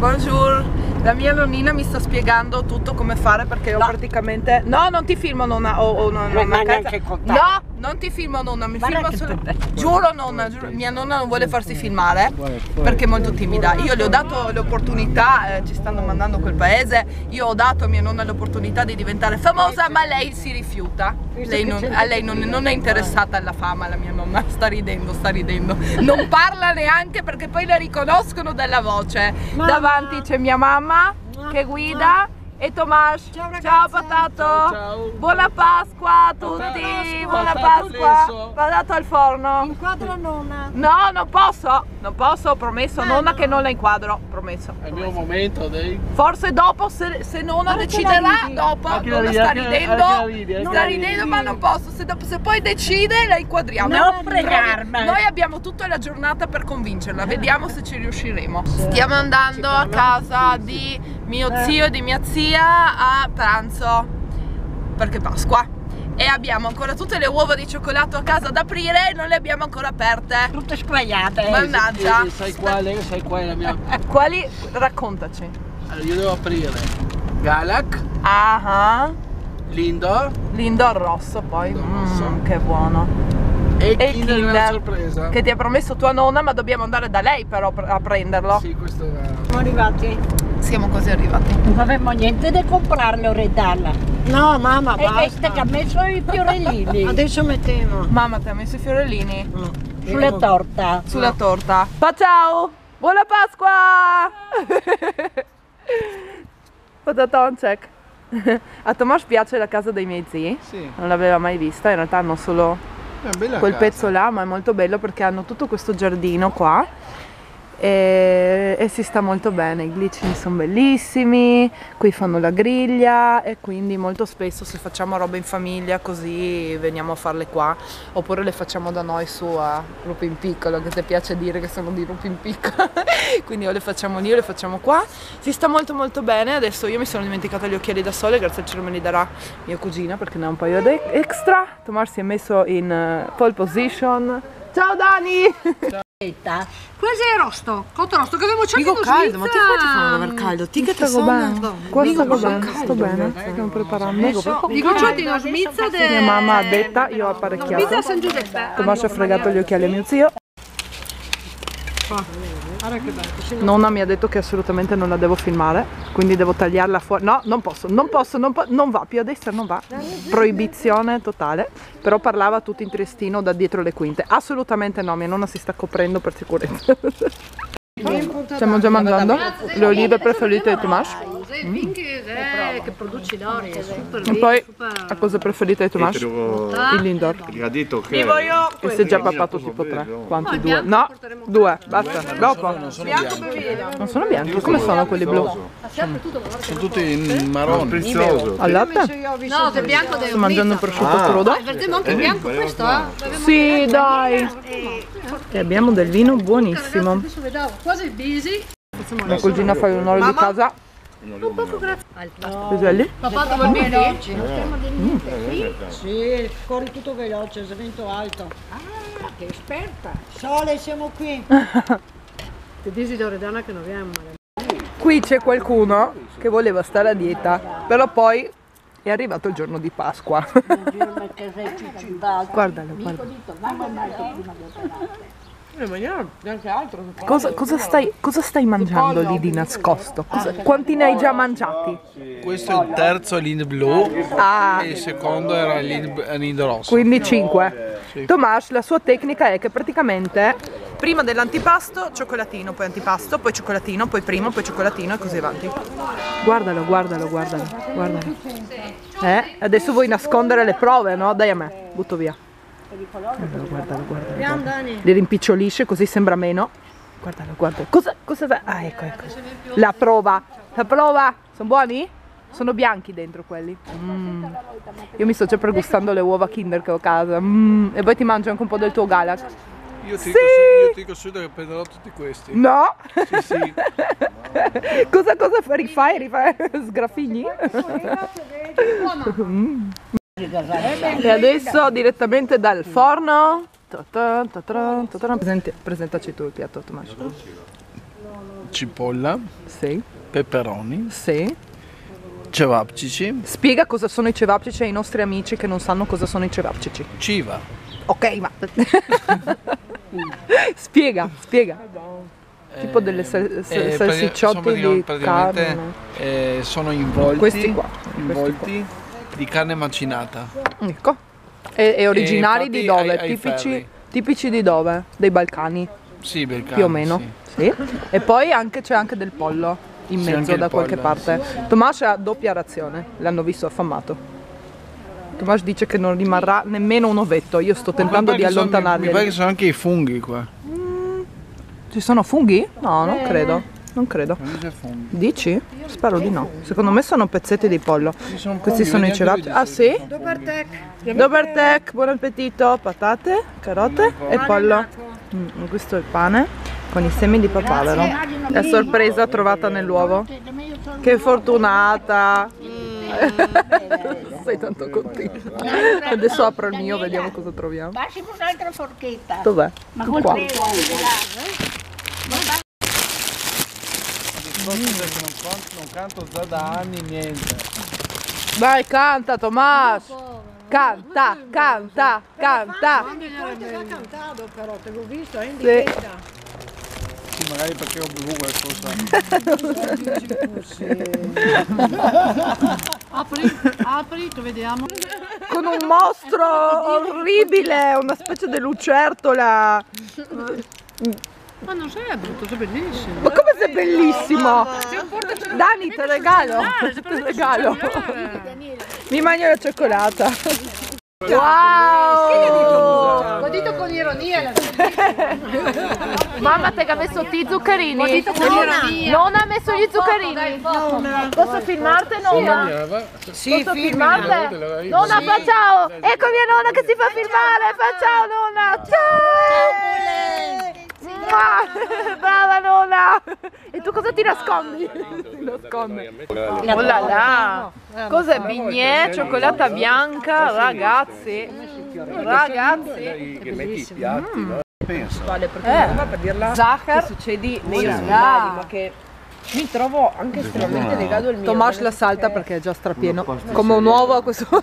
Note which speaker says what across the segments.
Speaker 1: Bonjour. La mia nonnina mi sta spiegando tutto come fare perché io praticamente... No, non ti filmo nonna. No, non ti filmo nonna, mi filmo solo... Giuro nonna, giuro. Mia nonna non vuole farsi filmare perché è molto timida. Io le ho dato l'opportunità, ci stanno mandando quel paese, io ho dato a mia nonna l'opportunità di diventare famosa, ma lei si rifiuta. A lei non è interessata alla fama, la mia nonna. Sta ridendo, sta ridendo. Non parla neanche perché poi la riconoscono dalla voce. Davanti c'è mia mamma che guida e Tomas. Ciao Patato.
Speaker 2: Ciao.
Speaker 1: Buona Pasqua a tutti. Buona Pasqua. Vado al forno.
Speaker 3: Inquadra nonna.
Speaker 1: No, non posso, ho promesso nonna che non la inquadro, promesso.
Speaker 2: È il mio momento, dai.
Speaker 1: Forse dopo, se nonna deciderà, dopo, nonna sta ridendo, ma non posso, se poi decide la inquadriamo.
Speaker 3: Non fregarmi.
Speaker 1: Noi abbiamo tutta la giornata per convincerla, vediamo se ci riusciremo. Stiamo andando a casa di mio zio e di mia zia a pranzo, perché è Pasqua. E abbiamo ancora tutte le uova di cioccolato a casa da aprire e non le abbiamo ancora aperte.
Speaker 3: Tutte squagliate.
Speaker 1: Mannaggia.
Speaker 2: E sai qual è la mia...
Speaker 1: Quali? Raccontaci.
Speaker 2: Allora, io devo aprire Galak,
Speaker 1: Lindor rosso poi.
Speaker 2: rosso.
Speaker 1: Che buono.
Speaker 2: e
Speaker 1: E
Speaker 2: Kinder è una sorpresa.
Speaker 1: che ti ha promesso tua nonna, ma dobbiamo andare da lei però a prenderlo.
Speaker 2: Sì, questo è...
Speaker 3: Siamo arrivati.
Speaker 1: Siamo quasi arrivati.
Speaker 3: Non avevamo niente da comprarle o redarla.
Speaker 4: No, mamma,
Speaker 3: E
Speaker 4: basta.
Speaker 3: questa che ha messo i fiorellini
Speaker 4: Adesso mettiamo.
Speaker 1: Mamma, ti ha messo i fiorellini
Speaker 3: sulla torta.
Speaker 1: sulla torta. Ciao! Buona Pasqua! Patatonczek. A Tomas piace la casa dei miei zii?
Speaker 2: Sì.
Speaker 1: Non l'aveva mai vista, in realtà hanno solo
Speaker 2: È bella
Speaker 1: quel
Speaker 2: casa.
Speaker 1: pezzo là, ma è molto bello perché hanno tutto questo giardino qua e si sta molto bene, i glicini sono bellissimi, qui fanno la griglia e quindi molto spesso se facciamo roba in famiglia così veniamo a farle qua, oppure le facciamo da noi su a Rupin Piccolo, che ti piace dire che sono di Rupin Piccolo, quindi o le facciamo lì o le facciamo qua. Si sta molto molto bene. Adesso io mi sono dimenticata gli occhiali da sole, grazie al cielo me li darà mia cugina perché ne ha un paio extra. Tomás si è messo in pole position. Ciao Dani!
Speaker 4: Questo è rosto, cotto rosto che avevo cercato
Speaker 1: Dico caldo, ma ti faccio aver caldo? Ti che sto bene. Qua sto bene, stiamo preparando.
Speaker 4: Dico certi una smizza
Speaker 1: Mia mamma ha detta, io ho apparecchiato.
Speaker 4: San Giuseppe.
Speaker 1: Tomás ha fregato gli occhiali a mio zio. Nonna mi ha detto che assolutamente non la devo filmare, quindi devo tagliarla fuori. No, non posso, non va, più a destra non va. Proibizione totale. Però parlava tutto in triestino da dietro le quinte. Assolutamente no, mia nonna si sta coprendo per sicurezza. Stiamo già mangiando le olive preferite di Tomás.
Speaker 4: Che produci l'ori,
Speaker 1: E poi la cosa preferita di Tomás? Il Lindor.
Speaker 5: Gli ha detto che
Speaker 1: E se già papato tipo 3. Quanti? 2? No, 2, basta. Dopo. Non sono bianchi, come sono quelli blu?
Speaker 2: Sono tutti in marrone.
Speaker 5: prezioso.
Speaker 1: Al latte?
Speaker 4: No, se è bianco
Speaker 1: Sto mangiando un prosciutto crudo?
Speaker 4: Vedremo anche bianco questo,
Speaker 1: Sì, dai. E abbiamo del vino buonissimo.
Speaker 4: Adesso vedevo quasi busy.
Speaker 1: La cugina fa un'ora di casa. Piselli?
Speaker 4: Papà vuol bene?
Speaker 3: Sì, corri tutto veloce, se vento alto. Ah, che esperta. Sole, siamo qui.
Speaker 4: Ti dici da Loredana che non viene male.
Speaker 1: Qui c'è qualcuno che voleva stare a dieta, però poi è arrivato il giorno di Pasqua. Guardalo, guarda.
Speaker 2: Anche altro.
Speaker 1: Cosa stai mangiando lì di nascosto? Quanti ne hai già mangiati?
Speaker 2: Questo è il terzo Lind blu
Speaker 1: Ah,
Speaker 2: e il secondo era Lind rosso.
Speaker 1: quindi 5. Tomás, la sua tecnica è che praticamente prima dell'antipasto cioccolatino, poi antipasto, poi cioccolatino, poi primo, poi cioccolatino e così avanti. Guardalo. Adesso vuoi nascondere le prove, no? Dai a me, butto via. Guardalo. Li rimpicciolisce così sembra meno. Guardalo. Cosa fai? Ah, ecco. La prova. Sono buoni? Sono bianchi dentro quelli. Io mi sto già pregustando le uova Kinder che ho a casa. E poi ti mangio anche un po' del tuo Galak.
Speaker 2: Io ti dico subito che prenderò tutti questi.
Speaker 1: No?
Speaker 2: Sì.
Speaker 1: Cosa rifai? Sgraffigli? E adesso direttamente dal forno. Presentaci tu il piatto, Tomás.
Speaker 2: cipolla,
Speaker 1: Sì.
Speaker 2: peperoni,
Speaker 1: Sì.
Speaker 2: cevapcici,
Speaker 1: Spiega cosa sono i cevapcici ai nostri amici che non sanno cosa sono i cevapcici.
Speaker 2: civa.
Speaker 1: Ok, ma... spiega. Tipo delle salsicciotti di
Speaker 2: praticamente
Speaker 1: carne.
Speaker 2: sono involti,
Speaker 1: Questi qua.
Speaker 2: di carne macinata.
Speaker 1: Ecco. E originari
Speaker 2: fatti
Speaker 1: di dove?
Speaker 2: ai ferri.
Speaker 1: Tipici di dove? Dei Balcani,
Speaker 2: Sì, Balcani,
Speaker 1: più o meno.
Speaker 2: sì.
Speaker 1: Sì. E poi c'è anche del pollo in
Speaker 2: Sì,
Speaker 1: mezzo
Speaker 2: anche
Speaker 1: da
Speaker 2: il
Speaker 1: qualche
Speaker 2: pollo,
Speaker 1: parte. Tomas ha doppia razione, l'hanno visto affamato. Tomas dice che non rimarrà nemmeno un ovetto, io sto tentando di
Speaker 2: Mi
Speaker 1: allontanarli.
Speaker 2: pare che sono anche i funghi qua.
Speaker 1: Ci sono funghi? No, non credo. Non credo.
Speaker 2: Non dice funghi.
Speaker 1: Dici? Spero di no. Secondo me sono pezzetti di pollo.
Speaker 2: Sono
Speaker 1: Questi
Speaker 2: funghi,
Speaker 1: sono i
Speaker 2: vedi
Speaker 1: cevapcici.
Speaker 2: anche
Speaker 1: Ah sì?
Speaker 3: Dobartek.
Speaker 1: Dobertek, buon appetito. Patate, carote e pollo. Questo è il pane con i semi di papavero. La sorpresa trovata nell'uovo. Che fortunata! Sei tanto contenta. Adesso apro il mio, vediamo cosa troviamo.
Speaker 3: Passi con un'altra forchetta.
Speaker 1: Dov'è?
Speaker 3: Ma
Speaker 1: Tu qua.
Speaker 2: Non canto già da anni niente.
Speaker 1: Vai, canta Tomas! Canta!
Speaker 3: Quando ti ha cantato però, te l'ho visto, è in
Speaker 1: Sì.
Speaker 3: diretta.
Speaker 2: Sì, magari perché ho bevuto qualcosa.
Speaker 4: Apri, vediamo.
Speaker 1: Con un mostro orribile, una specie di lucertola.
Speaker 4: Ma non sei brutto, sei bellissimo.
Speaker 1: Ma come sei bellissimo! Dani, te regalo! Te regalo! Mi mangio la cioccolata! Wow!
Speaker 4: L'ho detto con ironia.
Speaker 1: Mamma te che ha messo i zuccherini?
Speaker 4: L'ho detto con ironia.
Speaker 1: Non ha messo gli zuccherini? Posso filmarti nonna?
Speaker 3: Sì,
Speaker 1: Posso filmarti? Nonna fa ciao! Ecco mia nonna che si fa filmare! Fa ciao nonna! Ciao! Brava nonna! E tu cosa ti nascondi? Ti nascondi. Oh là là! Cos'è? Bignè, cioccolata bianca, ragazzi! Ragazzi!
Speaker 5: Che metti i piatti, no? Pensa.
Speaker 3: Vale, perché per dirla
Speaker 1: Zahar!
Speaker 3: succedi nei sbagli, ma che mi trovo anche estremamente legato al mio.
Speaker 1: Tomas la salta perché è già strapieno. Come un uovo a questo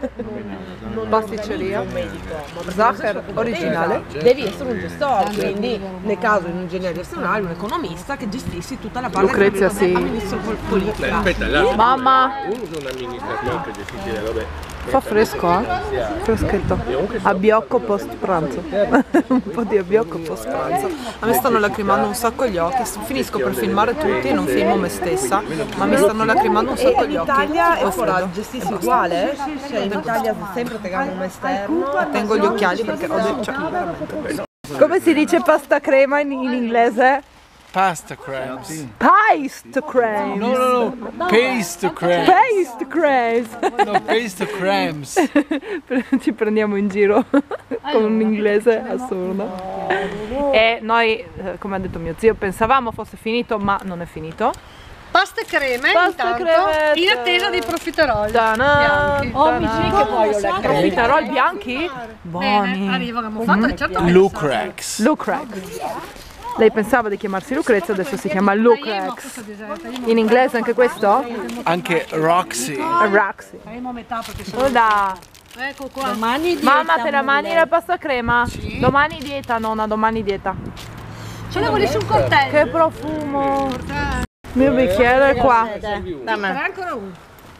Speaker 1: pasticceria. Zahar originale.
Speaker 3: Devi essere un gestore, quindi nel caso di un ingegnere gestionale, un economista che gestissi tutta la parte
Speaker 1: Lucrezia, sì.
Speaker 3: politica.
Speaker 5: Aspetta, là.
Speaker 1: Mamma!
Speaker 5: Uno è un amministratore che gestisce le robe.
Speaker 1: Fa fresco, freschetto. Abbiocco post pranzo. Un po' di abbiocco post pranzo. A me stanno lacrimando un sacco gli occhi. Finisco per filmare tutti, non filmo me stessa, ma mi stanno lacrimando un sacco gli occhi.
Speaker 3: In Italia
Speaker 1: Ho
Speaker 3: è
Speaker 1: freddo.
Speaker 3: gestissi uguale? Cioè in Italia sempre tegano un esterno.
Speaker 1: Tengo gli occhiali perché ho del... Come si dice pasta crema in inglese?
Speaker 2: Pasta crumbs.
Speaker 1: Paste creme.
Speaker 2: No. Paste crumbs.
Speaker 1: Paste creme.
Speaker 2: No, paste crumbs.
Speaker 1: Ci prendiamo in giro con un inglese assurdo. E noi, come ha detto mio zio, pensavamo fosse finito, ma non è finito.
Speaker 4: Pasta e creme,
Speaker 1: Pasta
Speaker 4: intanto,
Speaker 1: cremette.
Speaker 4: in attesa dei profiterol
Speaker 1: Ta-na,
Speaker 4: bianchi.
Speaker 1: ta-na. Profiterol bianchi? Buoni.
Speaker 4: Bene, arrivano, abbiamo fatto certo.
Speaker 2: Lucrex.
Speaker 1: Lucrex. Lei pensava di chiamarsi Lucrezia, adesso si chiama Lucrex. In inglese anche questo?
Speaker 2: Anche Roxy.
Speaker 1: Roxy.
Speaker 4: Faremo metà perché sono...
Speaker 1: Guarda.
Speaker 4: Ecco qua.
Speaker 3: Domani
Speaker 1: Mamma, te la mangi la pasta crema? Domani dieta, nonna, domani dieta.
Speaker 4: Ce ne volessi un coltello.
Speaker 1: Che profumo. Il mio bicchiere è qua.
Speaker 4: Ancora uno.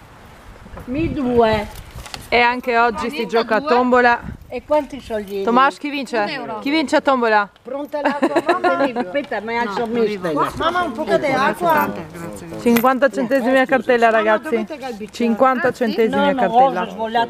Speaker 3: Mi due.
Speaker 1: E anche oggi si gioca a tombola.
Speaker 3: E quanti soldini?
Speaker 1: Tomas, chi vince? Chi vince a tombola?
Speaker 3: Pronta l'acqua? Mamma, aspetta, ma alzo mamma un po' di acqua.
Speaker 1: 50 centesimi a cartella, ragazzi. 50 centesimi a cartella.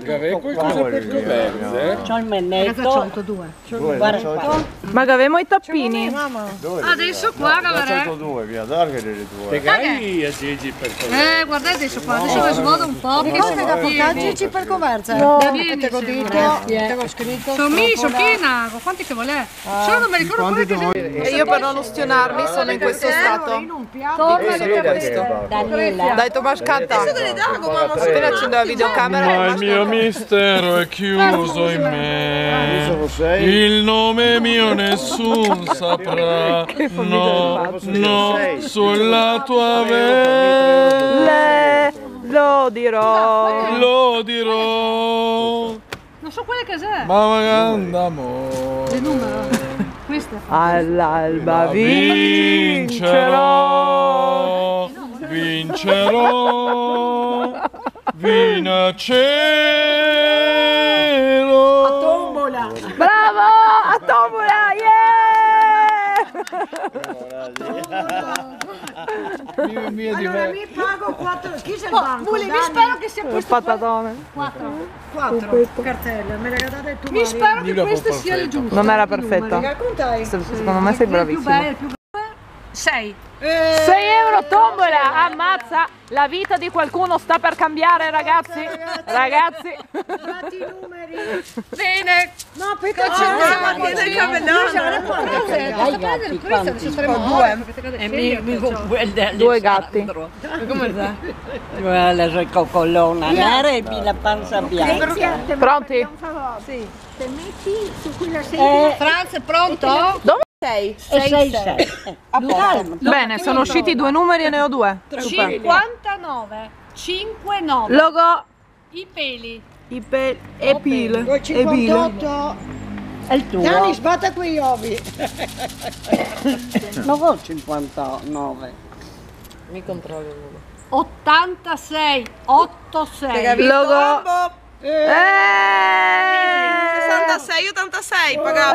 Speaker 3: C'ho il mennetto.
Speaker 1: Ma avevamo i tappini.
Speaker 4: Adesso qua, guardate.
Speaker 5: 102, via, dai che le tue.
Speaker 4: Paghi
Speaker 5: a Gigi per favore.
Speaker 4: Guardate adesso qua, adesso lo smodo un po'. Perché
Speaker 3: Cosa da portarci per conversa?
Speaker 1: No.
Speaker 3: Te l'ho detto, te l'ho scritto.
Speaker 4: Sono piena, quanti che volete? Solo non mi ricordo quello che
Speaker 1: E io per non ustionarmi sono in questo stato.
Speaker 4: torna
Speaker 1: questo.
Speaker 3: Daniela.
Speaker 1: Dai Tomas, canta.
Speaker 2: Adesso te ne dago, mamma.
Speaker 1: Appena accendo la videocamera.
Speaker 2: Ma il mio mistero è chiuso in me. Il nome mio nessun saprà. No, no, sulla tua veste.
Speaker 1: Lo dirò.
Speaker 2: Lo dirò.
Speaker 4: Non so quelle cos'è.
Speaker 2: Ma grande amore.
Speaker 4: Il numero. Questa.
Speaker 1: All'alba vincerò.
Speaker 2: Vincerò. Vino a cielo.
Speaker 3: A tombola.
Speaker 1: Bravo! A tombola, yeah!
Speaker 3: Allora mi pago 4. Chi c'è il banco?
Speaker 4: Mi spero che sia
Speaker 1: Il
Speaker 4: questo.
Speaker 1: patatone.
Speaker 3: 4 cartelle, me le date tu.
Speaker 4: Mi spero che
Speaker 2: Mira,
Speaker 4: questo
Speaker 2: po'
Speaker 4: sia il
Speaker 2: perfetto.
Speaker 4: giusto.
Speaker 1: Non era perfetta.
Speaker 3: Raccontai.
Speaker 1: Secondo me sei bravissimo.
Speaker 4: 6.
Speaker 1: 6 euro tombola, ammazza, la vita di qualcuno sta per cambiare, ragazzi. Ragazzi.
Speaker 3: Dati i numeri.
Speaker 4: Bene.
Speaker 3: No, perché
Speaker 1: Questo
Speaker 3: saremo
Speaker 1: Due gatti.
Speaker 6: Come sta? La coccolona nera e la panza bianca.
Speaker 1: Pronti?
Speaker 3: Sì. Se metti su quella sedia.
Speaker 4: Franz, è pronto?
Speaker 1: Dove sei?
Speaker 6: 6.
Speaker 1: Bene, sono usciti 2 numeri e ne ho 2. Super.
Speaker 4: 59. 59.
Speaker 1: Logo.
Speaker 4: I peli.
Speaker 1: E pile.
Speaker 3: 58.
Speaker 6: È il tuo.
Speaker 3: Dani, sbatta quei ovi.
Speaker 6: Non ho 59.
Speaker 4: 86. 86.
Speaker 1: Logo.
Speaker 7: 66, 86, pagato.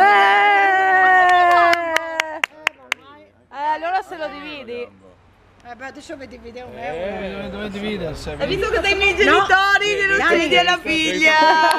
Speaker 1: Allora se lo dividi.
Speaker 3: Beh, adesso mi divide un euro.
Speaker 2: Dove dividersi?
Speaker 7: Hai visto che dei miei genitori non si vede la figlia?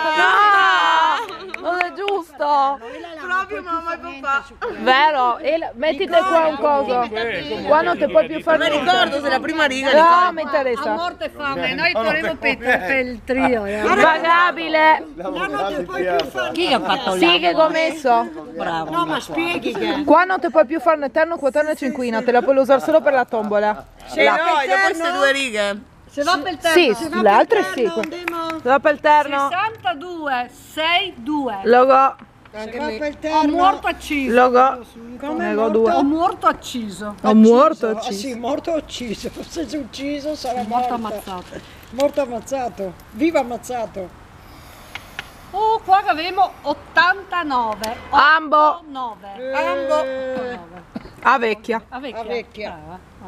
Speaker 1: No! Non è giusto!
Speaker 7: Proprio mamma e papà.
Speaker 1: Vero? Mettite qua un coso. Qua non ti puoi più fare.
Speaker 7: Non mi ricordo se la prima riga
Speaker 1: No, mi
Speaker 4: A
Speaker 1: interessa.
Speaker 4: morte e fame. Noi faremo per il trio.
Speaker 1: Pagabile.
Speaker 3: No, non ti puoi più fare.
Speaker 6: Chi ha fatto
Speaker 1: Sì, che ho messo.
Speaker 6: Bravo.
Speaker 3: No, ma spieghi che.
Speaker 1: Qua non ti puoi più fare né terno, quaterno e cinquina. Te la puoi usare solo per la tombola.
Speaker 7: Sì, no, e dopo queste 2 righe.
Speaker 4: Se va per il
Speaker 1: Sì,
Speaker 4: terno.
Speaker 1: le altre sì. Va per il terno.
Speaker 4: 62. 62.
Speaker 1: Logo.
Speaker 3: Se va per il
Speaker 4: Ho
Speaker 3: terno.
Speaker 4: morto acciso.
Speaker 1: Logo.
Speaker 3: Come
Speaker 1: Ne ho
Speaker 4: Ho
Speaker 1: 2.
Speaker 4: morto acciso.
Speaker 1: Ho morto.
Speaker 3: Ah, sì, morto ucciso. Se sei ucciso sarà
Speaker 4: Morto
Speaker 3: morto.
Speaker 4: ammazzato.
Speaker 3: Morto ammazzato. Vivo ammazzato.
Speaker 4: Oh, qua avevamo 89.
Speaker 1: Ambo.
Speaker 4: 9.
Speaker 1: A vecchia.
Speaker 4: A vecchia.
Speaker 3: A vecchia.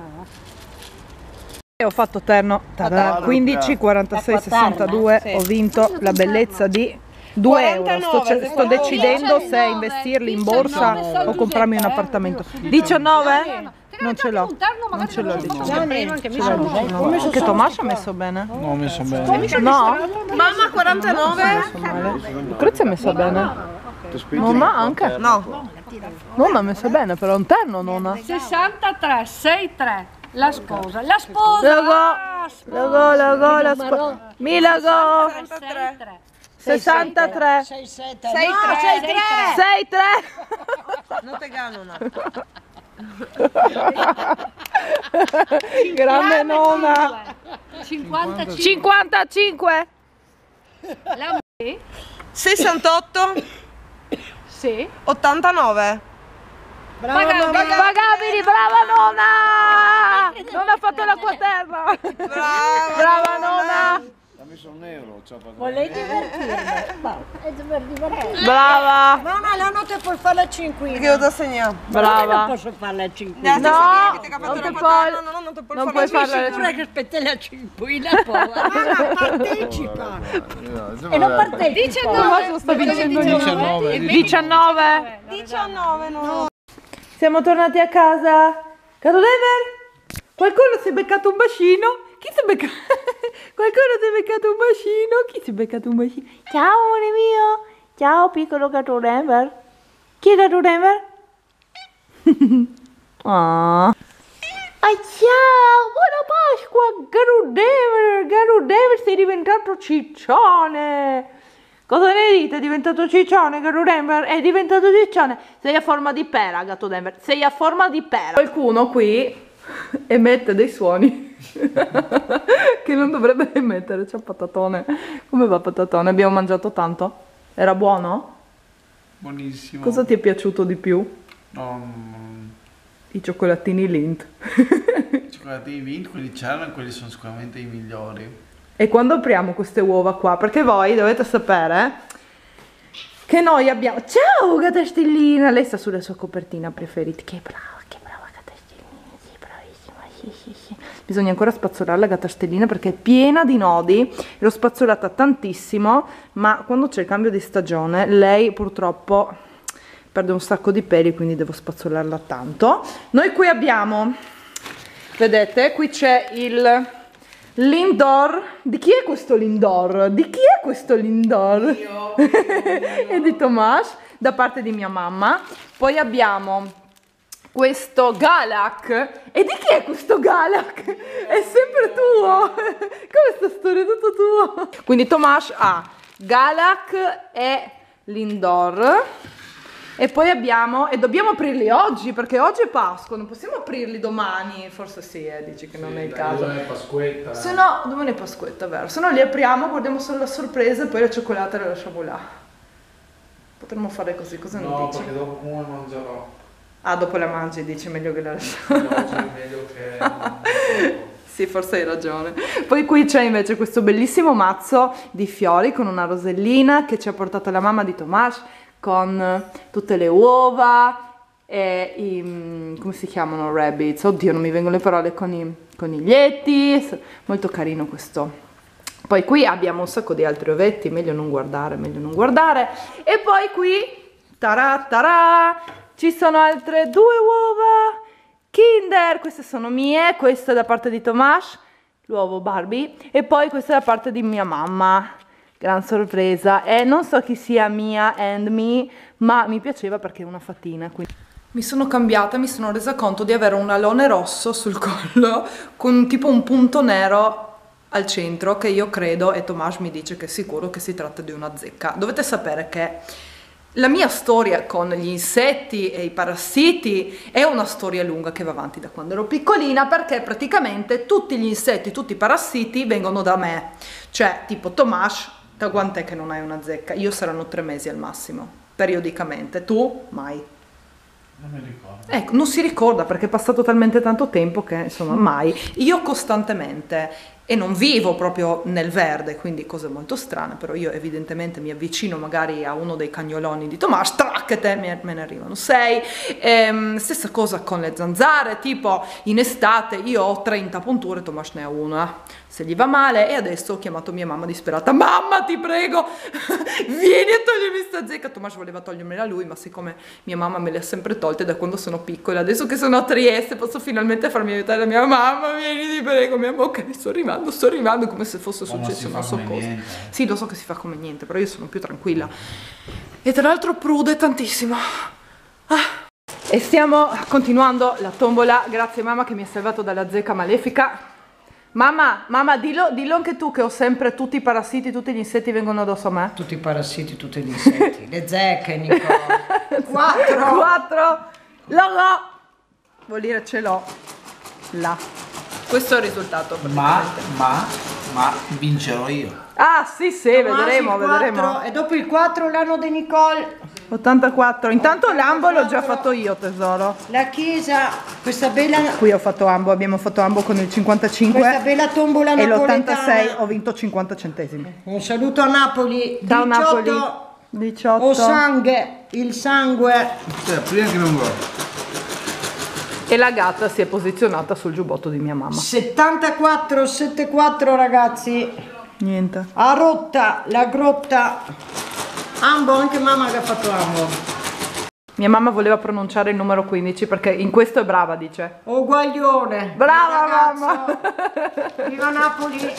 Speaker 1: E ho fatto terno. Tada. 15, 46, 62. Ho vinto la bellezza di 2 euro. Sto decidendo se investirli in borsa o comprarmi un appartamento. 19? Non ce l'ho. Non ce l'ho il 19. Anche Tomas ha messo bene.
Speaker 2: Non ho messo bene.
Speaker 1: No?
Speaker 7: Mamma 49?
Speaker 1: Lucrezia ha messo bene. Nonna anche?
Speaker 7: No.
Speaker 1: Nonna ha messo bene, però un terno nonna.
Speaker 4: 63. 63. La sposa. La sposa.
Speaker 1: Logo, la sposa. Mi logo.
Speaker 4: 63.
Speaker 1: 63.
Speaker 3: 6, 7.
Speaker 7: 6, 3.
Speaker 1: 6-3.
Speaker 7: Non te gano, no.
Speaker 1: Grande nonna.
Speaker 4: 55.
Speaker 1: 55.
Speaker 4: La
Speaker 7: 68,
Speaker 4: sì.
Speaker 7: 89.
Speaker 1: Pagabili, brava nonna. Non ha fatto l'acqua terra. Brava nonna.
Speaker 5: Ha messo un euro.
Speaker 6: Volete divertirmi? È per divertirmi.
Speaker 1: Brava.
Speaker 3: No, no, non ti puoi fare la cinquina.
Speaker 7: Che devo segnare?
Speaker 6: Non
Speaker 1: Brava.
Speaker 6: posso fare la cinquina.
Speaker 7: Adesso
Speaker 1: No,
Speaker 7: segni che ti ha fatto
Speaker 1: non
Speaker 7: la
Speaker 1: ti
Speaker 7: patata.
Speaker 1: puoi-
Speaker 7: Non ti puoi
Speaker 1: non
Speaker 7: fare
Speaker 1: puoi
Speaker 7: la
Speaker 1: farla.
Speaker 6: Sicura che aspetta la cinquina poi.
Speaker 3: Ma partecipa.
Speaker 6: E non partecipa.
Speaker 1: Tommaso sta vincendo
Speaker 2: 19.
Speaker 1: 19.
Speaker 7: 19, no.
Speaker 1: Siamo tornati a casa. Caro Dever, qualcuno si è beccato un bacino? Chi si è beccato? Qualcuno si è beccato un bacino? Chi si è beccato un bacino? Ciao amore mio. Ciao piccolo gatto Dever. Chi è gatto Dever? Ah. Ciao, buona Pasqua, Gatto Dever sei diventato ciccione. Cosa ne dite? È diventato ciccione, Gatto Denver? È diventato ciccione. Sei a forma di pera, Gatto Denver. Sei a forma di pera. Qualcuno qui emette dei suoni che non dovrebbe emettere. Ciao patatone, come va patatone? Abbiamo mangiato tanto? Era buono?
Speaker 2: Buonissimo.
Speaker 1: Cosa ti è piaciuto di più? I cioccolatini Lindt.
Speaker 2: I cioccolatini Lindt, quelli c'erano e quelli sono sicuramente i migliori.
Speaker 1: E quando apriamo queste uova qua, perché voi dovete sapere che noi abbiamo... Ciao Gata Stellina, lei sta sulla sua copertina preferita. Che brava Gata Stellina, sì, bravissima, sì. Bisogna ancora spazzolare la Gata Stellina perché è piena di nodi, l'ho spazzolata tantissimo, ma quando c'è il cambio di stagione lei purtroppo perde un sacco di peli, quindi devo spazzolarla tanto. Noi qui abbiamo, vedete, qui c'è il... Lindor, di chi è questo Lindor? Di chi è questo Lindor? Io. E di Tomas, da parte di mia mamma. Poi abbiamo questo Galak. E di chi è questo Galak? È sempre tuo. Come sta storia? Tutto tuo. Quindi Tomas ha Galak e Lindor. E poi abbiamo, e dobbiamo aprirli oggi perché oggi è Pasqua, non possiamo aprirli domani, forse sì, dici che non è il caso.
Speaker 2: Domani è Pasquetta.
Speaker 1: Se no, domani è Pasquetta, vero? Se no li apriamo, guardiamo solo la sorpresa e poi la cioccolata la lasciamo là. Potremmo fare così, cosa ne dici?
Speaker 2: No, perché dopo come mangerò.
Speaker 1: Ah, dopo la mangi, dici meglio che la lasciamo.
Speaker 2: Oggi è meglio che...
Speaker 1: Sì, forse hai ragione. Poi qui c'è invece questo bellissimo mazzo di fiori con una rosellina che ci ha portato la mamma di Tomas, con tutte le uova e i, come si chiamano, rabbits, oddio non mi vengono le parole, con i coniglietti, molto carino questo. Poi qui abbiamo un sacco di altri ovetti, meglio non guardare, e poi qui, tarà tarà, ci sono altre 2 uova Kinder, queste sono mie, questa è da parte di Tomas, l'uovo Barbie, e poi questa è da parte di mia mamma. Gran sorpresa, e non so chi sia Mia and Me, ma mi piaceva perché è una fatina. Quindi. Mi sono cambiata, mi sono resa conto di avere un alone rosso sul collo con tipo un punto nero al centro che io credo, e Tomas mi dice che è sicuro che si tratta di una zecca. Dovete sapere che la mia storia con gli insetti e i parassiti è una storia lunga che va avanti da quando ero piccolina, perché praticamente tutti gli insetti, tutti i parassiti vengono da me. Cioè, tipo Tomas, da quant'è che non hai una zecca? Io saranno 3 mesi al massimo, periodicamente. Tu? Mai.
Speaker 2: Non mi ricordo.
Speaker 1: Ecco, non si ricorda perché è passato talmente tanto tempo che, insomma, mai. Io costantemente, e non vivo proprio nel verde, quindi cose molto strane, però io evidentemente mi avvicino magari a uno dei cagnoloni di Tomas, tracchete, me ne arrivano 6. Stessa cosa con le zanzare, tipo in estate io ho 30 punture, Tomas ne ha una. Se gli va male, e adesso ho chiamato mia mamma disperata, mamma ti prego vieni a togliermi sta zecca. Tomas voleva togliermela lui, ma siccome mia mamma me le ha sempre tolte da quando sono piccola, adesso che sono a Trieste posso finalmente farmi aiutare da mia mamma, vieni ti prego, mia mamma, ok, sto arrivando, come se fosse successo una so cosa. Sì, lo so che si fa come niente, però io sono più tranquilla e tra l'altro prude tantissimo. E stiamo continuando la tombola, grazie mamma che mi ha salvato dalla zecca malefica. Mamma, dillo anche tu che ho sempre tutti i parassiti, tutti gli insetti vengono addosso a me.
Speaker 3: Tutti i parassiti, tutti gli insetti. Le zecche, Nicola. 4.
Speaker 1: Logo. Vuol dire ce l'ho. Là. Questo è il risultato.
Speaker 2: Ma vincerò io.
Speaker 1: Ah, sì, vedremo.
Speaker 3: E dopo il 4 l'anno di Nicole.
Speaker 1: 84. Intanto l'ambo l'ho già fatto io, tesoro.
Speaker 3: La chiesa, questa bella...
Speaker 1: Qui ho fatto ambo, abbiamo fatto ambo con il 55.
Speaker 3: Questa bella tombola napoletana.
Speaker 1: E l'86 ho vinto 50 centesimi.
Speaker 3: Un saluto a Napoli.
Speaker 1: Ciao
Speaker 3: 18.
Speaker 1: Napoli. 18.
Speaker 3: O sangue, il sangue.
Speaker 5: Prima che non vuoi.
Speaker 1: E la gatta si è posizionata sul giubbotto di mia mamma.
Speaker 3: 74, 74 ragazzi.
Speaker 1: Niente.
Speaker 3: Ha rotta la grotta. Ambo, anche mamma che ha fatto ambo.
Speaker 1: Mia mamma voleva pronunciare il numero 15 perché in questo è brava, dice.
Speaker 3: Oh guaglione.
Speaker 1: Brava mamma.
Speaker 3: Viva Napoli.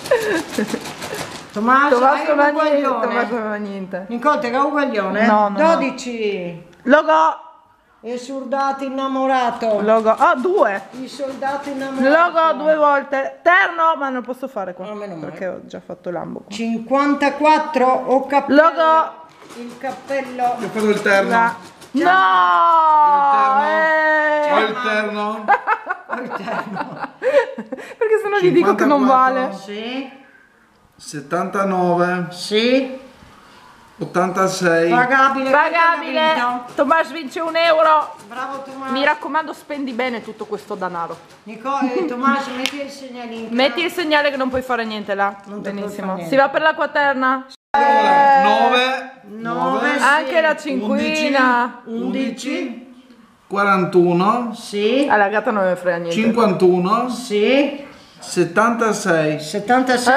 Speaker 3: Tommaso
Speaker 1: non ha niente.
Speaker 3: Nicole, te che guaglione?
Speaker 1: No.
Speaker 3: 12.
Speaker 1: Logo.
Speaker 3: E soldati innamorato.
Speaker 1: Logo. 2.
Speaker 3: I soldati innamorati.
Speaker 1: Logo 2 volte. Terno, ma non posso fare qua.
Speaker 3: No,
Speaker 1: perché ho già fatto l'ambo.
Speaker 3: 54 o cappello.
Speaker 1: Logo.
Speaker 3: Il cappello.
Speaker 5: Io ho fatto il terno.
Speaker 1: No!
Speaker 2: Ho il terno?
Speaker 1: Perché sennò gli dico che non vale.
Speaker 3: Sì.
Speaker 2: 79.
Speaker 3: Sì.
Speaker 2: 86.
Speaker 3: Pagabile.
Speaker 1: Pagabile. Tommaso vince €1.
Speaker 3: Bravo Tommaso.
Speaker 1: Mi raccomando, spendi bene tutto questo denaro.
Speaker 3: Tommaso, metti il segnalino.
Speaker 1: Metti il segnale che non puoi fare niente là.
Speaker 3: Non ti puoi
Speaker 1: Benissimo.
Speaker 3: fare niente.
Speaker 1: Si va per la quaterna.
Speaker 2: 9.
Speaker 1: Anche la cinquina.
Speaker 3: 11.
Speaker 2: 41.
Speaker 3: Sì.
Speaker 1: Alla gatta non me ne frega niente.
Speaker 2: 51.
Speaker 3: Sì.
Speaker 2: 76.
Speaker 3: 76.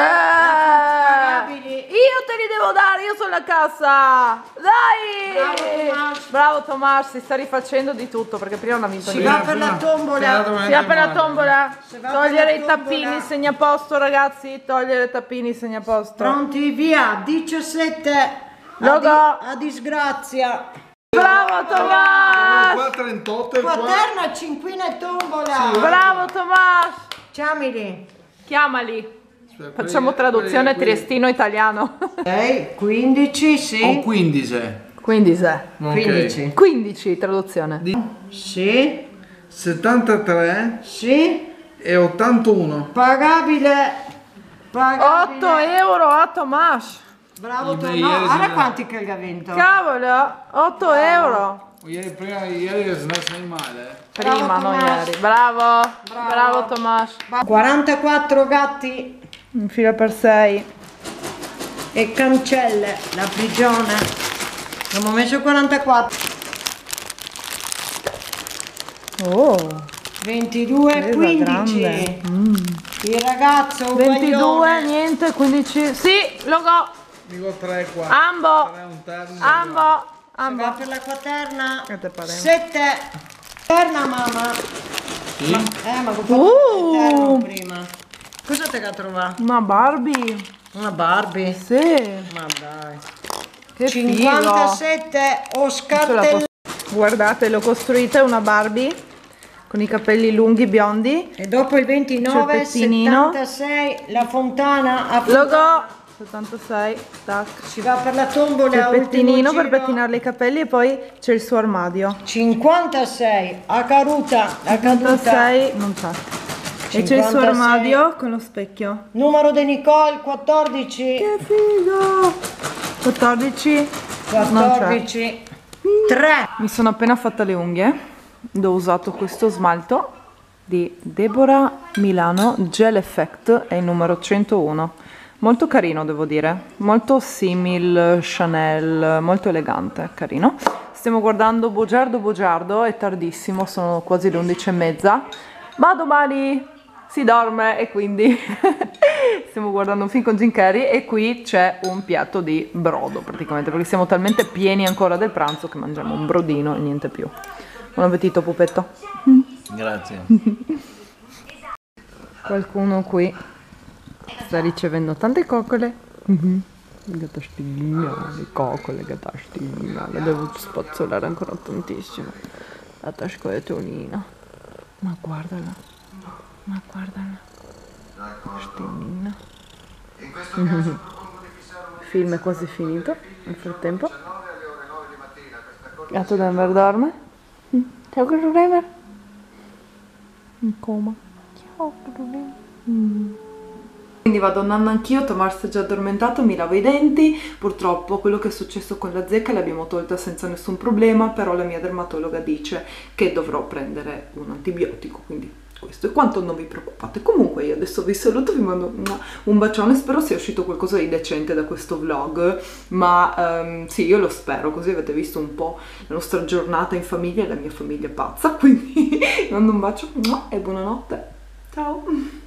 Speaker 1: Io te li devo dare, io sono la cassa. Dai! Bravo Tommaso, si sta rifacendo di tutto perché prima non ha vinto
Speaker 3: Si
Speaker 1: niente.
Speaker 3: va per la tombola.
Speaker 1: Si va per la tombola.
Speaker 3: va
Speaker 1: Togliere
Speaker 3: per
Speaker 1: i
Speaker 3: la
Speaker 1: tappini,
Speaker 3: tombola.
Speaker 1: segnaposto ragazzi. Togliere i tappini, segnaposto.
Speaker 3: Pronti, via. 17.
Speaker 1: Logo.
Speaker 3: A disgrazia.
Speaker 1: Bravo Tommaso.
Speaker 2: Qua 38 e qua.
Speaker 3: Quaterna, cinquina e tombola.
Speaker 1: Bravo Tommaso.
Speaker 3: Chiamili.
Speaker 1: Chiamali. Facciamo traduzione triestino-italiano.
Speaker 3: 6, 15,
Speaker 2: O
Speaker 3: sì.
Speaker 2: 15.
Speaker 1: 15.
Speaker 3: 15.
Speaker 1: 15 traduzione.
Speaker 3: Sì.
Speaker 2: 73
Speaker 3: Sì.
Speaker 2: e 81.
Speaker 3: Pagabile.
Speaker 1: 8 euro a Tommaso.
Speaker 3: Bravo
Speaker 2: I
Speaker 3: Tommaso.
Speaker 2: miei
Speaker 3: No,
Speaker 2: ieri
Speaker 3: guarda
Speaker 2: sono-
Speaker 3: quanti che hai vinto.
Speaker 1: Cavolo, 8 euro.
Speaker 2: Ieri se non sei male.
Speaker 1: Prima,
Speaker 3: Bravo,
Speaker 1: non
Speaker 3: Tommaso.
Speaker 1: ieri. Bravo. Bravo Tommaso.
Speaker 3: 44 gatti
Speaker 1: In fila per 6.
Speaker 3: e cancelle la prigione. Abbiamo messo 44.
Speaker 1: Oh.
Speaker 3: 22,
Speaker 1: Presa
Speaker 3: 15.
Speaker 1: grande.
Speaker 3: Il ragazzo
Speaker 1: 22,
Speaker 3: uguaglione.
Speaker 1: niente, 15. Sì, logo.
Speaker 2: Dico 3 qua.
Speaker 1: Ambo.
Speaker 2: 3 un terno.
Speaker 1: Ambo.
Speaker 3: Va
Speaker 1: Ambo.
Speaker 3: per la quaterna.
Speaker 1: Che te pare?
Speaker 3: 7. Quaterna mamma.
Speaker 2: Sì.
Speaker 3: Ma ho fatto il terno prima. Cosa te che trovato?
Speaker 1: Una Barbie.
Speaker 3: Una Barbie.
Speaker 1: Sì.
Speaker 3: Ma dai.
Speaker 1: Che
Speaker 3: 57
Speaker 1: figo.
Speaker 3: Oscar
Speaker 1: Ce la posso- Guardate, l'ho costruita una Barbie con i capelli lunghi biondi.
Speaker 3: E dopo il 29,
Speaker 1: C'è il pettinino.
Speaker 3: 76, la fontana a
Speaker 1: Logo 76. Tac.
Speaker 3: Si va per la tombola.
Speaker 1: C'è il
Speaker 3: ultimo
Speaker 1: pettinino per
Speaker 3: giro.
Speaker 1: pettinarle i capelli e poi c'è il suo armadio.
Speaker 3: 56, a caduta, a caduta.
Speaker 1: 56 non c'è. E c'è il suo
Speaker 3: 56.
Speaker 1: armadio con lo specchio.
Speaker 3: Numero di Nicole, 14.
Speaker 1: Che figo! 14. Non c'è.
Speaker 3: 14. 3.
Speaker 1: Mi sono appena fatta le unghie. Ho usato questo smalto di Deborah Milano Gel Effect, è il numero 101. Molto carino, devo dire, molto simil Chanel, molto elegante, carino. Stiamo guardando Bugiardo, è tardissimo, sono quasi le 11:30, ma domani si dorme e quindi stiamo guardando un film con Jim Carrey e qui c'è un piatto di brodo praticamente, perché siamo talmente pieni ancora del pranzo che mangiamo un brodino e niente più. Buon appetito, pupetto.
Speaker 2: Grazie.
Speaker 1: Qualcuno qui sta ricevendo tante coccole. Gatastina, le coccole, gatastina. La devo spazzolare ancora tantissimo. La tascoletolina. Ma guardala. Ma guardala. Gatastina. Il film è quasi finito. Nel frattempo. Gatto Denver dorme. Ciao Gatto Denver. In coma. Ciao Gatto Denver. Quindi vado andando anch'io, Tommaso è già addormentato, mi lavo i denti. Purtroppo quello che è successo con la zecca l'abbiamo tolta senza nessun problema, però la mia dermatologa dice che dovrò prendere un antibiotico, quindi questo è quanto, non vi preoccupate. Comunque io adesso vi saluto, vi mando un bacione, spero sia uscito qualcosa di decente da questo vlog, ma sì, io lo spero, così avete visto un po' la nostra giornata in famiglia e la mia famiglia pazza, quindi vi mando un bacio e buonanotte, ciao!